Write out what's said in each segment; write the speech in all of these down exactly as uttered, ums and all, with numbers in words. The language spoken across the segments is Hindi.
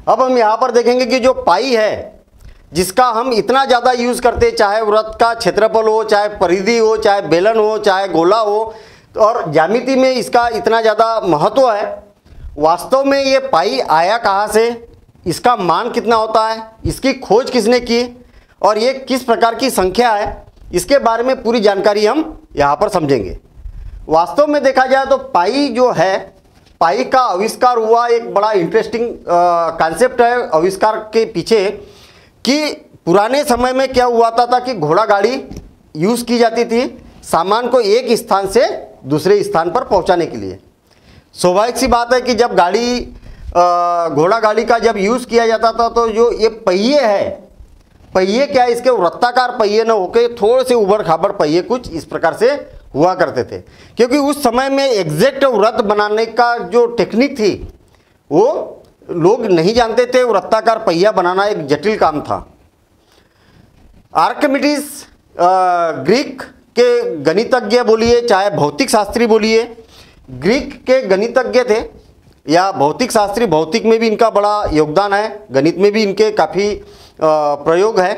अब हम यहाँ पर देखेंगे कि जो पाई है, जिसका हम इतना ज़्यादा यूज़ करते हैं, चाहे वृत्त का क्षेत्रफल हो, चाहे परिधि हो, चाहे बेलन हो, चाहे गोला हो, और ज्यामिति में इसका इतना ज़्यादा महत्व है। वास्तव में ये पाई आया कहाँ से, इसका मान कितना होता है, इसकी खोज किसने की, और ये किस प्रकार की संख्या है, इसके बारे में पूरी जानकारी हम यहाँ पर समझेंगे। वास्तव में देखा जाए तो पाई जो है, पाई का आविष्कार हुआ, एक बड़ा इंटरेस्टिंग कॉन्सेप्ट है आविष्कार के पीछे, कि पुराने समय में क्या हुआ था, था कि घोड़ा गाड़ी यूज़ की जाती थी सामान को एक स्थान से दूसरे स्थान पर पहुंचाने के लिए। स्वाभाविक सी बात है कि जब गाड़ी घोड़ा गाड़ी का जब यूज़ किया जाता था तो जो ये पहिए है, पहिए क्या है, इसके वृत्ताकार पहिए न होके थोड़े से उबड़ खाबड़ पहिए कुछ इस प्रकार से हुआ करते थे, क्योंकि उस समय में एग्जैक्ट वृत्त बनाने का जो टेक्निक थी वो लोग नहीं जानते थे। वृत्ताकार पहिया बनाना एक जटिल काम था। आर्किमिडीज ग्रीक के गणितज्ञ बोलिए, चाहे भौतिक शास्त्री बोलिए, ग्रीक के गणितज्ञ थे या भौतिक शास्त्री, भौतिक में भी इनका बड़ा योगदान है, गणित में भी इनके काफ़ी प्रयोग है।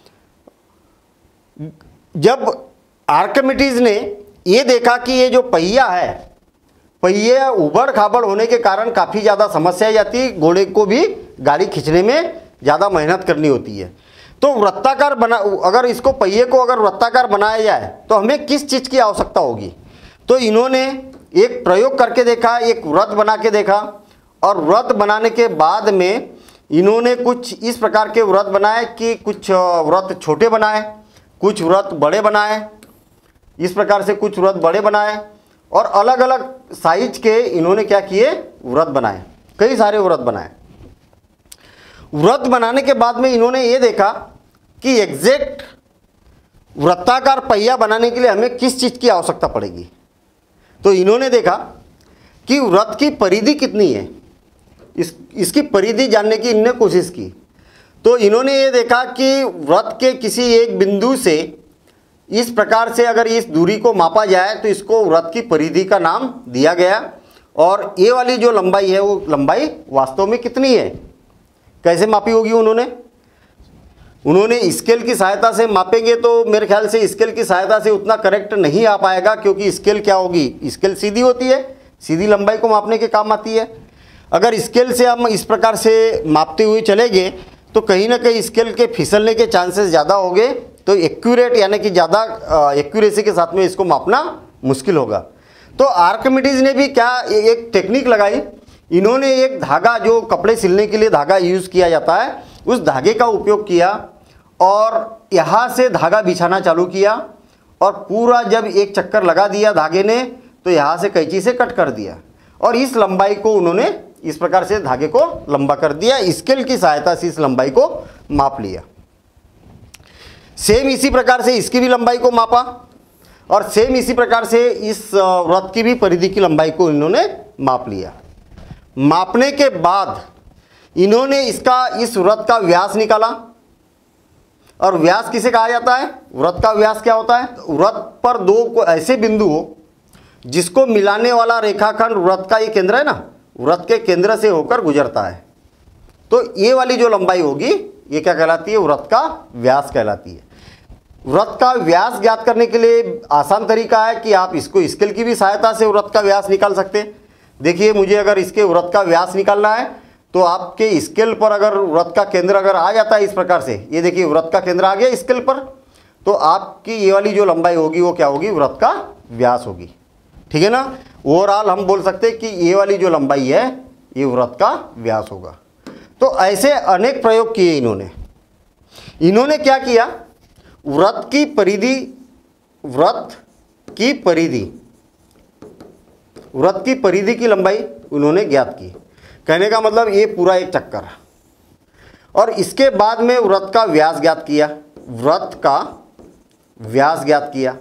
जब आर्किमिडीज ने ये देखा कि ये जो पहिया है, पहिए उबड़ खाबड़ होने के कारण काफ़ी ज़्यादा समस्याएं जाती है, घोड़े को भी गाड़ी खींचने में ज़्यादा मेहनत करनी होती है, तो वृत्ताकार बना, अगर इसको पहिए को अगर वृत्ताकार बनाया जाए तो हमें किस चीज़ की आवश्यकता होगी। तो इन्होंने एक प्रयोग करके देखा, एक वृत्त बना के देखा, और वृत्त बनाने के बाद में इन्होंने कुछ इस प्रकार के वृत्त बनाए कि कुछ वृत्त छोटे बनाए, कुछ वृत्त बड़े बनाए, इस प्रकार से कुछ वृत्त बड़े बनाए, और अलग अलग साइज के इन्होंने क्या किए, वृत्त बनाए, कई सारे वृत्त बनाए। वृत्त बनाने के बाद में इन्होंने ये देखा कि एग्जैक्ट वृत्ताकार पहिया बनाने के लिए हमें किस चीज़ की आवश्यकता पड़ेगी। तो इन्होंने देखा कि वृत्त की परिधि कितनी है, इस इसकी परिधि जानने की इन्होंने कोशिश की। तो इन्होंने ये देखा कि वृत्त के किसी एक बिंदु से इस प्रकार से अगर इस दूरी को मापा जाए तो इसको वृत्त की परिधि का नाम दिया गया, और ये वाली जो लंबाई है वो लंबाई वास्तव में कितनी है, कैसे मापी होगी उन्होंने उन्होंने स्केल की सहायता से मापेंगे तो मेरे ख्याल से स्केल की सहायता से उतना करेक्ट नहीं आ पाएगा, क्योंकि स्केल क्या होगी, स्केल सीधी होती है, सीधी लंबाई को मापने के काम आती है। अगर स्केल से हम इस प्रकार से मापते हुए चले गए तो कहीं ना कहीं स्केल के फिसलने के चांसेस ज़्यादा होंगे, तो एक्यूरेट यानी कि ज़्यादा एक्यूरेसी के साथ में इसको मापना मुश्किल होगा। तो आर्किमिडीज ने भी क्या एक टेक्निक लगाई, इन्होंने एक धागा, जो कपड़े सिलने के लिए धागा यूज़ किया जाता है, उस धागे का उपयोग किया और यहाँ से धागा बिछाना चालू किया, और पूरा जब एक चक्कर लगा दिया धागे ने तो यहाँ से कैंची से कट कर दिया, और इस लंबाई को उन्होंने इस प्रकार से धागे को लंबा कर दिया, स्केल की सहायता से इस लंबाई को माप लिया। सेम इसी प्रकार से इसकी भी लंबाई को मापा, और सेम इसी प्रकार से इस वृत्त की भी परिधि की लंबाई को इन्होंने माप लिया। मापने के बाद इन्होंने इसका इस वृत्त का व्यास निकाला, और व्यास किसे कहा जाता है, वृत्त का व्यास क्या होता है, वृत्त पर दो को ऐसे बिंदु हो जिसको मिलाने वाला रेखाखंड वृत्त का ये केंद्र है ना, वृत्त के केंद्र से होकर गुजरता है, तो ये वाली जो लंबाई होगी ये क्या कहलाती है, वृत्त का व्यास कहलाती है। वृत्त का व्यास ज्ञात करने के लिए आसान तरीका है कि आप इसको स्केल की भी सहायता से वृत्त का व्यास निकाल सकते हैं। देखिए, मुझे अगर इसके वृत्त का व्यास निकालना है तो आपके स्केल पर अगर वृत्त का केंद्र अगर आ जाता है इस प्रकार से, ये देखिए वृत्त का केंद्र आ गया स्केल पर, तो आपकी ये वाली जो लंबाई होगी वो क्या होगी, वृत्त का व्यास होगी। ठीक है ना, ओवरऑल हम बोल सकते हैं कि ये वाली जो लंबाई है ये वृत्त का व्यास होगा। तो ऐसे अनेक प्रयोग किए इन्होंने। इन्होंने क्या किया, वृत्त की परिधि, वृत्त की परिधि वृत्त की परिधि की लंबाई उन्होंने ज्ञात की। कहने का मतलब ये पूरा एक चक्कर, और इसके बाद में वृत्त का व्यास ज्ञात किया, वृत्त का व्यास ज्ञात किया,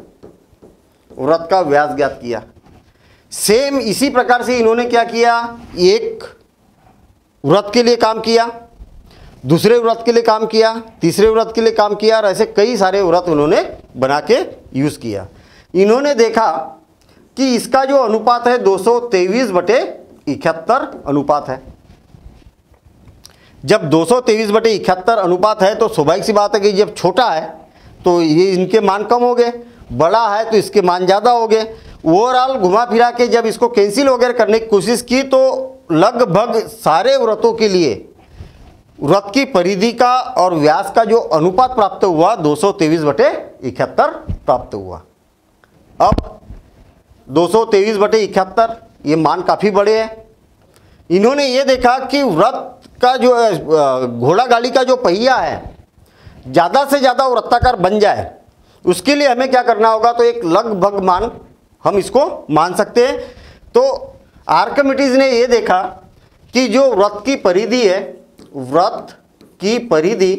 वृत्त का व्यास ज्ञात किया। सेम इसी प्रकार से इन्होंने क्या किया, एक वृत्त के लिए काम किया, दूसरे वृत्त के लिए काम किया, तीसरे वृत्त के लिए काम किया, और ऐसे कई सारे वृत्त उन्होंने बना के यूज़ किया। इन्होंने देखा कि इसका जो अनुपात है दो सौ तेईस बटे इकहत्तर अनुपात है। जब दो सौ तेईस बटे इकहत्तर अनुपात है तो स्वाभाविक सी बात है कि जब छोटा है तो ये इनके मान कम हो गए, बड़ा है तो इसके मान ज़्यादा हो गए। ओवरऑल घुमा फिरा के जब इसको कैंसिल वगैरह करने की कोशिश की तो लगभग सारे वृत्तों के लिए वृत्त की परिधि का और व्यास का जो अनुपात प्राप्त हुआ दो सौ तेईस बटे इकहत्तर प्राप्त हुआ। अब दो सौ तेईस बटे इकहत्तर ये मान काफ़ी बड़े हैं। इन्होंने ये देखा कि वृत्त का जो घोड़ा गाड़ी का जो पहिया है ज़्यादा से ज़्यादा वृत्ताकार बन जाए, उसके लिए हमें क्या करना होगा, तो एक लगभग मान हम इसको मान सकते हैं। तो आर्किमिडीज ने ये देखा कि जो वृत्त की परिधि है, वृत्त की परिधि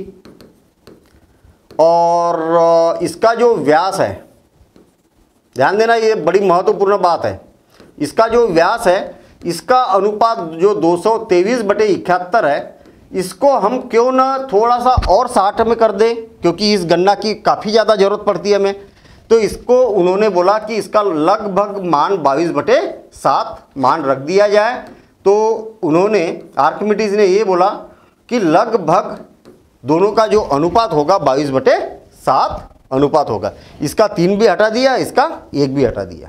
और इसका जो व्यास है, ध्यान देना ये बड़ी महत्वपूर्ण बात है, इसका जो व्यास है इसका अनुपात जो दो सौ तेईस बटे इकहत्तर है, इसको हम क्यों ना थोड़ा सा और साठ में कर दें, क्योंकि इस गणना की काफ़ी ज़्यादा ज़रूरत पड़ती है हमें। तो इसको उन्होंने बोला कि इसका लगभग मान बाईस बटे सात मान रख दिया जाए। तो उन्होंने आर्किमिडीज ने ये बोला कि लगभग दोनों का जो अनुपात होगा बाईस बटे सात अनुपात होगा। इसका तीन भी हटा दिया, इसका एक भी हटा दिया।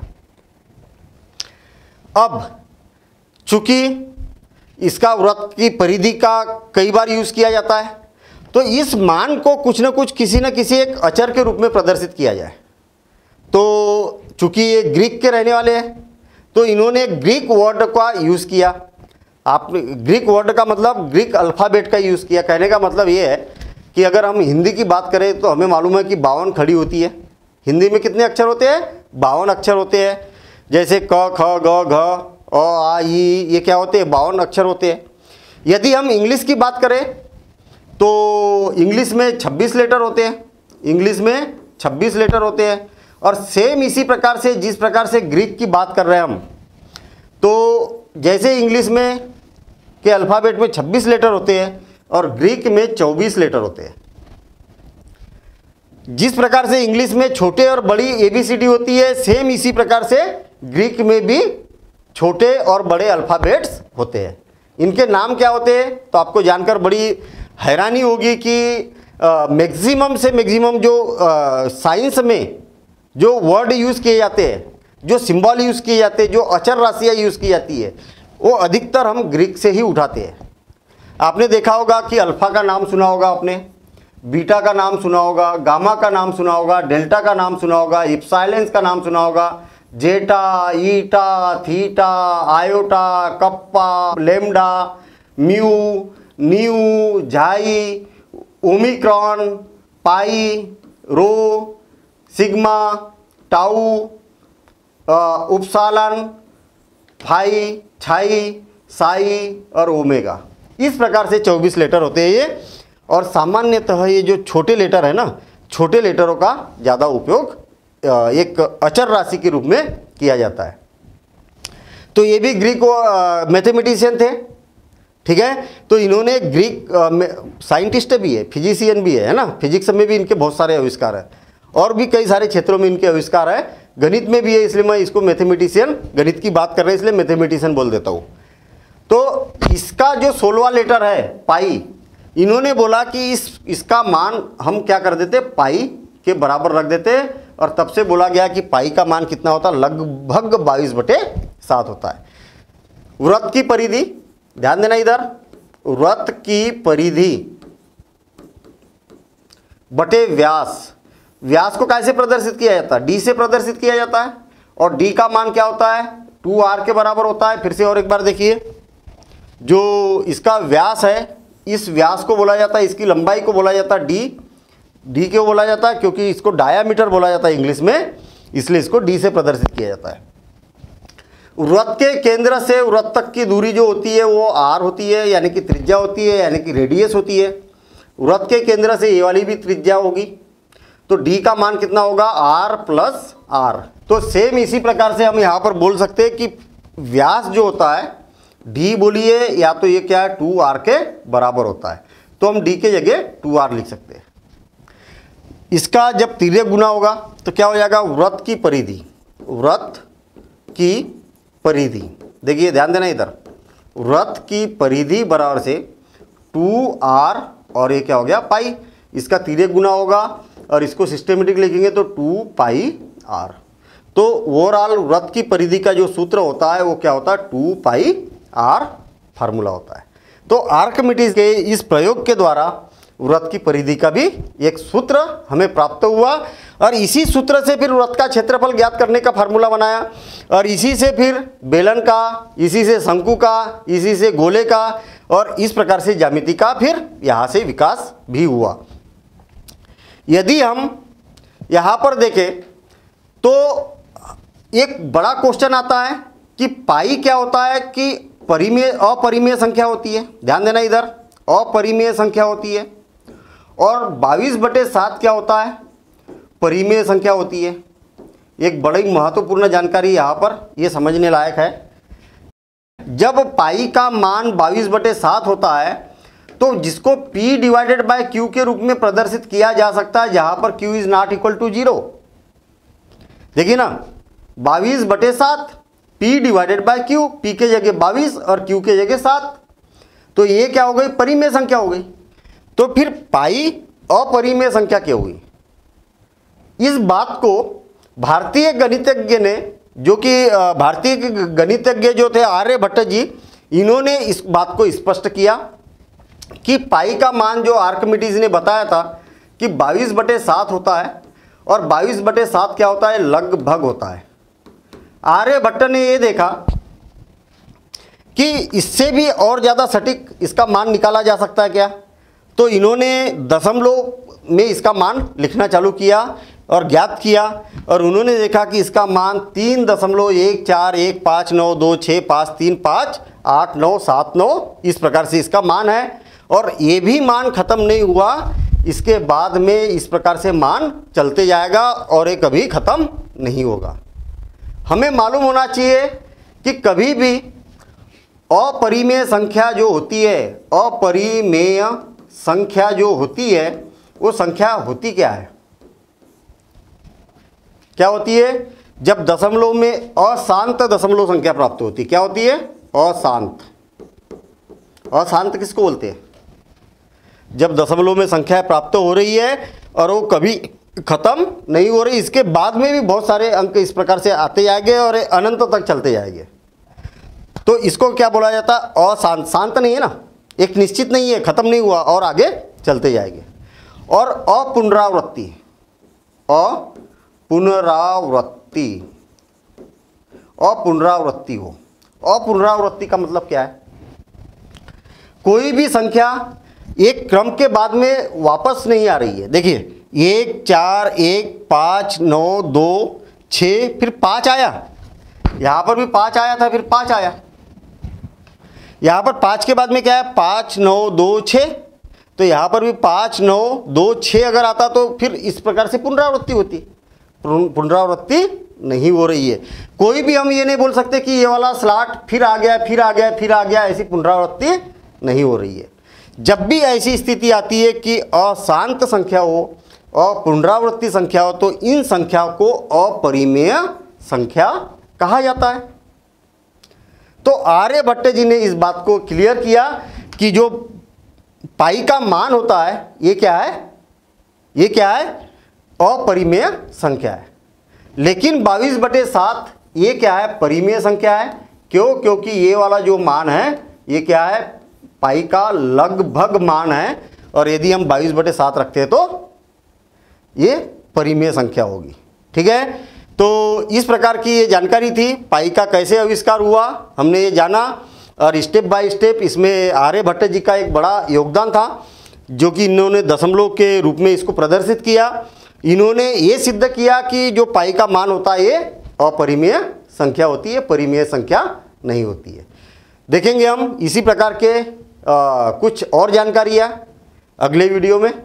अब चूंकि इसका वृत्त की परिधि का कई बार यूज किया जाता है, तो इस मान को कुछ न कुछ किसी न किसी एक अचर के रूप में प्रदर्शित किया जाए। तो चूंकि ये ग्रीक के रहने वाले हैं तो इन्होंने ग्रीक वर्ड का यूज किया। आप ग्रीक वर्ड का मतलब ग्रीक अल्फ़ाबेट का यूज किया। कहने का मतलब ये है कि अगर हम हिंदी की बात करें तो हमें मालूम है कि बावन खड़ी होती है। हिंदी में कितने अक्षर होते हैं? बावन अक्षर होते हैं। जैसे क ख ग घ अ आ ई, ये क्या होते हैं? बावन अक्षर होते हैं। यदि हम इंग्लिश की बात करें तो इंग्लिश में छब्बीस लेटर होते हैं, इंग्लिश में छब्बीस लेटर होते हैं। और सेम इसी प्रकार से जिस प्रकार से ग्रीक की बात कर रहे हैं हम, तो जैसे इंग्लिश में के अल्फ़ाबेट में छब्बीस लेटर होते हैं और ग्रीक में चौबीस लेटर होते हैं। जिस प्रकार से इंग्लिश में छोटे और बड़ी ए बी सी डी होती है, सेम इसी प्रकार से ग्रीक में भी छोटे और बड़े अल्फ़ाबेट्स होते हैं। इनके नाम क्या होते हैं तो आपको जानकर बड़ी हैरानी होगी कि मैक्सिमम से मैक्सिमम जो साइंस में जो वर्ड यूज़ किए जाते हैं, जो सिंबल यूज़ किए जाते हैं, जो अचर राशियाँ यूज़ की जाती है, वो अधिकतर हम ग्रीक से ही उठाते हैं। आपने देखा होगा कि अल्फ़ा का नाम सुना होगा आपने, बीटा का नाम सुना होगा, गामा का नाम सुना होगा, डेल्टा का नाम सुना होगा, इप्सिलॉन का नाम सुना होगा, zeta, eta, theta, iota, kappa, lambda, mu, nu, xi, omicron, pi, rho, sigma, tau, upsilon, phi, chi, psi और ओमेगा। इस प्रकार से चौबीस लेटर होते हैं ये। और सामान्यतः ये जो छोटे लेटर है ना, छोटे लेटरों का ज़्यादा उपयोग एक अचर राशि के रूप में किया जाता है। तो ये भी ग्रीक मैथमेटिशियन थे, ठीक है। तो इन्होंने ग्रीक साइंटिस्ट भी है, फिजिशियन भी है, है ना। फिजिक्स में भी इनके बहुत सारे आविष्कार हैं और भी कई सारे क्षेत्रों में इनके आविष्कार है। गणित में भी है, इसलिए मैं इसको मैथमेटिशियन, गणित की बात कर रहे हैं इसलिए मैथमेटिशियन बोल देता हूँ। तो इसका जो सोलवा लेटर है पाई, इन्होंने बोला कि इस इसका मान हम क्या कर देते, पाई के बराबर रख देते। और तब से बोला गया कि पाई का मान कितना होता है, लगभग बाईस बटे सात होता है। वृत्त की परिधि, ध्यान देना इधर, वृत्त की परिधि बटे व्यास, व्यास को कैसे प्रदर्शित किया जाता है? डी से प्रदर्शित किया जाता है। और डी का मान क्या होता है? टू आर के बराबर होता है। फिर से और एक बार देखिए, जो इसका व्यास है, इस व्यास को बोला जाता है, इसकी लंबाई को बोला जाता है डी। डी क्यों बोला जाता है? क्योंकि इसको डायामीटर बोला जाता है इंग्लिश में, इसलिए इसको डी से प्रदर्शित किया जाता है। वृत्त के केंद्र से वृत्त तक की दूरी जो होती है वो आर होती है, यानी कि त्रिज्या होती है, यानी कि रेडियस होती है। वृत्त के केंद्र से ये वाली भी त्रिज्या होगी। तो डी का मान कितना होगा? R plus R. तो सेम इसी प्रकार से हम यहाँ पर बोल सकते हैं कि व्यास जो होता है, डी बोलिए या तो ये क्या है, टू आर के बराबर होता है। तो हम डी के जगह टू आर लिख सकते हैं। इसका जब तिर्यक गुना होगा तो क्या हो जाएगा? वृत्त की परिधि, वृत्त की परिधि, देखिए ध्यान देना इधर, वृत्त की परिधि बराबर से टू आर और ये क्या हो गया पाई, इसका तिर्यक गुना होगा और इसको सिस्टेमेटिक लिखेंगे तो टू पाई आर। तो ओवरऑल वृत्त की परिधि का जो सूत्र होता है वो क्या होता है, टू पाई आर फार्मूला होता है। तो आर्किमिडीज के इस प्रयोग के द्वारा वृत्त की परिधि का भी एक सूत्र हमें प्राप्त हुआ और इसी सूत्र से फिर वृत्त का क्षेत्रफल ज्ञात करने का फार्मूला बनाया और इसी से फिर बेलन का, इसी से शंकु का, इसी से गोले का और इस प्रकार से ज्यामिति का फिर यहाँ से विकास भी हुआ। यदि हम यहाँ पर देखें तो एक बड़ा क्वेश्चन आता है कि पाई क्या होता है कि परिमेय अपरिमेय संख्या होती है, ध्यान देना इधर, अपरिमेय संख्या होती है और बाईस बटे सात क्या होता है, परिमेय संख्या होती है। एक बड़ी महत्वपूर्ण जानकारी यहाँ पर ये समझने लायक है। जब पाई का मान बाईस बटे सात होता है तो जिसको P डिवाइडेड बाय Q के रूप में प्रदर्शित किया जा सकता है, जहां पर Q is not equal to zero. देखिए ना, बाईस बटे सात P divided by Q, P के जगह बाईस और Q के जगह सात, तो ये क्या हो गई, परिमेय संख्या हो गई। तो फिर पाई अपरिमेय संख्या क्या होगी? इस बात को भारतीय गणितज्ञ ने, जो कि भारतीय गणितज्ञ जो थे आर्यभट्ट जी, इन्होंने इस बात को स्पष्ट किया कि पाई का मान जो आर्किमिडीज ने बताया था कि बाईस बटे सात होता है और बाईस बटे सात क्या होता है, लगभग होता है। आर्यभट्ट ने ये देखा कि इससे भी और ज़्यादा सटीक इसका मान निकाला जा सकता है क्या, तो इन्होंने दशमलव में इसका मान लिखना चालू किया और ज्ञात किया और उन्होंने देखा कि इसका मान तीन दशमलव एक चार एक पाँच नौ दो छः पाँच तीन पाँच आठ नौ सात नौ इस प्रकार से इसका मान है। और ये भी मान खत्म नहीं हुआ, इसके बाद में इस प्रकार से मान चलते जाएगा और ये कभी खत्म नहीं होगा। हमें मालूम होना चाहिए कि कभी भी अपरिमेय संख्या जो होती है, अपरिमेय संख्या जो होती है वो संख्या होती क्या है, क्या होती है? जब दशमलव में अशांत दशमलव संख्या प्राप्त होती है, क्या होती है? अशांत। अशांत किसको बोलते हैं? जब दशमलव में संख्या प्राप्त हो रही है और वो कभी खत्म नहीं हो रही, इसके बाद में भी बहुत सारे अंक इस प्रकार से आते जाएंगे और अनंत तक चलते जाएंगे, तो इसको क्या बोला जाता है? अशांत। शांत नहीं है ना, एक निश्चित नहीं है, खत्म नहीं हुआ और आगे चलते जाएंगे। और अपुनरावृत्ति, अपुनरावृत्ति, अपुनरावृत्ति हो। अपुनरावृत्ति का मतलब क्या है? कोई भी संख्या एक क्रम के बाद में वापस नहीं आ रही है। देखिए, एक चार एक पाँच नौ दो छः, फिर पाँच आया, यहाँ पर भी पाँच आया था, फिर पाँच आया, यहाँ पर पाँच के बाद में क्या है? पाँच नौ दो छः, तो यहाँ पर भी पाँच नौ दो छः अगर आता तो फिर इस प्रकार से पुनरावृत्ति होती। पुनरावृत्ति नहीं हो रही है। कोई भी हम ये नहीं बोल सकते कि ये वाला स्लॉट फिर आ गया फिर आ गया फिर आ गया, ऐसी पुनरावृत्ति नहीं हो रही है। जब भी ऐसी स्थिति आती है कि अशांत संख्या हो और पुनरावृत्ति संख्या हो, तो इन संख्याओं को अपरिमेय संख्या कहा जाता है। तो आर्यभट्ट जी ने इस बात को क्लियर किया कि जो पाई का मान होता है ये क्या है? ये क्या है? अपरिमेय संख्या है। लेकिन बाईस बटे सात ये क्या है? परिमेय संख्या है। क्यों? क्योंकि ये वाला जो मान है ये क्या है? पाई का लगभग मान है, और यदि हम बाईस बटे सात रखते हैं तो ये परिमेय संख्या होगी। ठीक है, तो इस प्रकार की ये जानकारी थी। पाई का कैसे आविष्कार हुआ हमने ये जाना, और स्टेप बाय स्टेप इसमें आर्यभट्ट जी का एक बड़ा योगदान था, जो कि इन्होंने दशमलव के रूप में इसको प्रदर्शित किया। इन्होंने ये सिद्ध किया कि जो पाई का मान होता है ये अपरिमेय संख्या होती है, परिमेय संख्या नहीं होती है। देखेंगे हम इसी प्रकार के आ, कुछ और जानकारियाँ अगले वीडियो में।